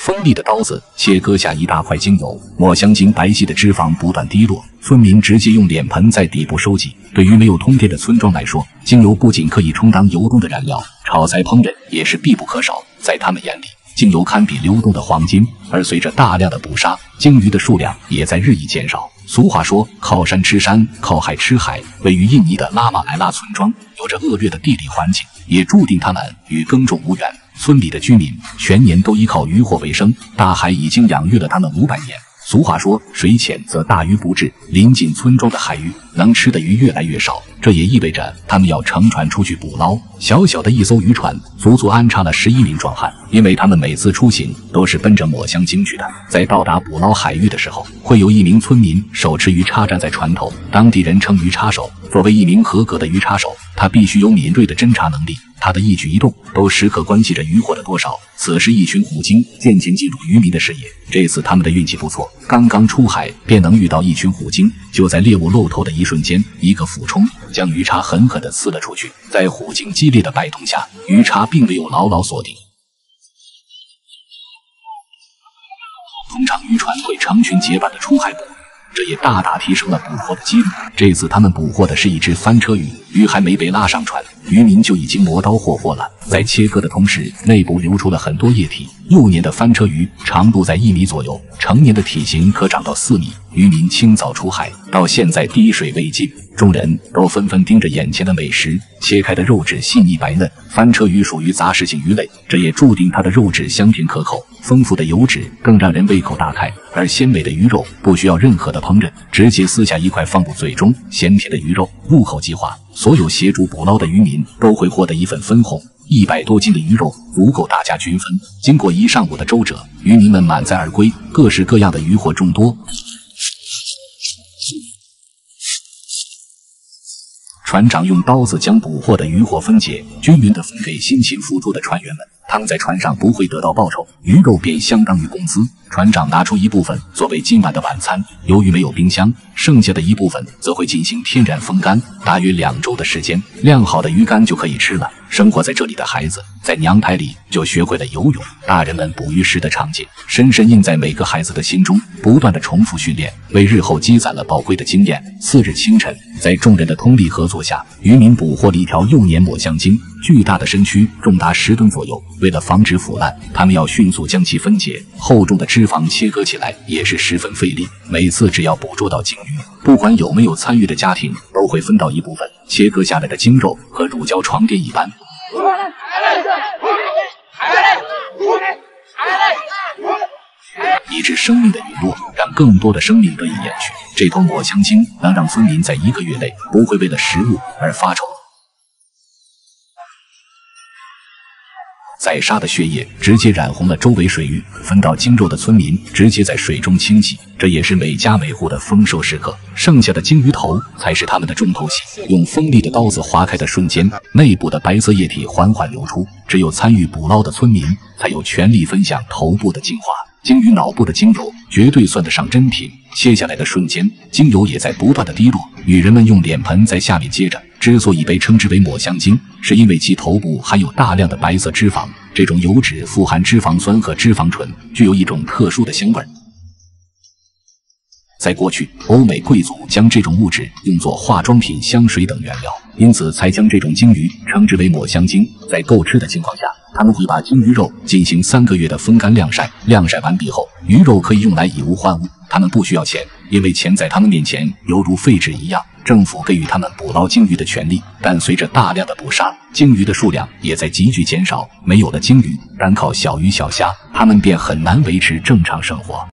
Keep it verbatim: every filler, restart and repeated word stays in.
锋利的刀子切割下一大块精油，抹香鲸白皙的脂肪不断滴落。村民直接用脸盆在底部收集。对于没有通电的村庄来说，精油不仅可以充当油灯的燃料，炒菜烹饪也是必不可少。在他们眼里，精油堪比流动的黄金。而随着大量的捕杀，鲸鱼的数量也在日益减少。俗话说，靠山吃山，靠海吃海。位于印尼的拉玛埃拉村庄有着恶劣的地理环境，也注定他们与耕种无缘。村里的居民全年都依靠渔获为生，大海已经养育了他们五百年。俗话说，水浅则大鱼不至，临近村庄的海域能吃的鱼越来越少，这也意味着他们要乘船出去捕捞。小小的一艘渔船足足安插了十一名壮汉，因为他们每次出行都是奔着抹香鲸去的。在到达捕捞海域的时候，会有一名村民手持鱼叉站在船头，当地人称鱼叉手。作为一名合格的鱼叉手，他必须有敏锐的侦查能力，他的一举一动都时刻关系着渔获的多少。此时一群虎鲸渐渐进入渔民的视野，这次他们的运气不错，刚刚出海便能遇到一群虎鲸。就在猎物露头的一瞬间，一个俯冲将鱼叉狠狠地刺了出去。在虎鲸激烈的摆动下，鱼叉并没有牢牢锁定。通常渔船会成群结伴的出海捕鱼，这也大大提升了捕获的几率。这次他们捕获的是一只翻车鱼，鱼还没被拉上船，渔民就已经磨刀霍霍了。在切割的同时，内部流出了很多液体。幼年的翻车鱼长度在一米左右，成年的体型可长到四米。渔民清早出海，到现在滴水未进，众人都纷纷盯着眼前的美食。切开的肉质细腻白嫩，翻车鱼属于杂食性鱼类，这也注定它的肉质香甜可口，丰富的油脂更让人胃口大开。而鲜美的鱼肉不需要任何的烹饪，直接撕下一块放入嘴中，鲜甜的鱼肉入口即化。所有协助捕捞的渔民都会获得一份分红。一百多斤的鱼肉足够大家均分。经过一上午的周折，渔民们满载而归，各式各样的渔获众多。船长用刀子将捕获的渔获分解，均匀地分给辛勤付出的船员们。他们在船上不会得到报酬，鱼肉便相当于工资。船长拿出一部分作为今晚的晚餐，由于没有冰箱，剩下的一部分则会进行天然风干，大约两周的时间，晾好的鱼干就可以吃了。生活在这里的孩子在娘胎里就学会了游泳，大人们捕鱼时的场景深深印在每个孩子的心中，不断的重复训练，为日后积攒了宝贵的经验。次日清晨，在众人的通力合作下，渔民捕获了一条幼年抹香鲸，巨大的身躯重达十吨左右。为了防止腐烂，他们要迅速将其分解，厚重的脂肪切割起来也是十分费力。每次只要捕捉到鲸鱼，不管有没有参与的家庭都会分到一部分，切割下来的鲸肉和乳胶床垫一般。以致生命的陨落，让更多的生命得以延续。这头抹香鲸能让村民在一个月内不会为了食物而发愁。宰杀的血液直接染红了周围水域，分到鲸肉的村民直接在水中清洗，这也是每家每户的丰收时刻。剩下的鲸鱼头才是他们的重头戏。用锋利的刀子划开的瞬间，内部的白色液体缓缓流出，只有参与捕捞的村民才有权利分享头部的精华。鲸鱼脑部的精油绝对算得上珍品，切下来的瞬间，精油也在不断的滴落。女人们用脸盆在下面接着。之所以被称之为抹香鲸，是因为其头部含有大量的白色脂肪，这种油脂富含脂肪酸和脂肪醇，具有一种特殊的香味。在过去，欧美贵族将这种物质用作化妆品、香水等原料，因此才将这种鲸鱼称之为抹香鲸。在够吃的情况下，他们会把鲸鱼肉进行三个月的风干晾晒，晾晒完毕后，鱼肉可以用来以物换物。他们不需要钱，因为钱在他们面前犹如废纸一样。政府给予他们捕捞鲸鱼的权利，但随着大量的捕杀，鲸鱼的数量也在急剧减少。没有了鲸鱼，单靠小鱼小虾，他们便很难维持正常生活。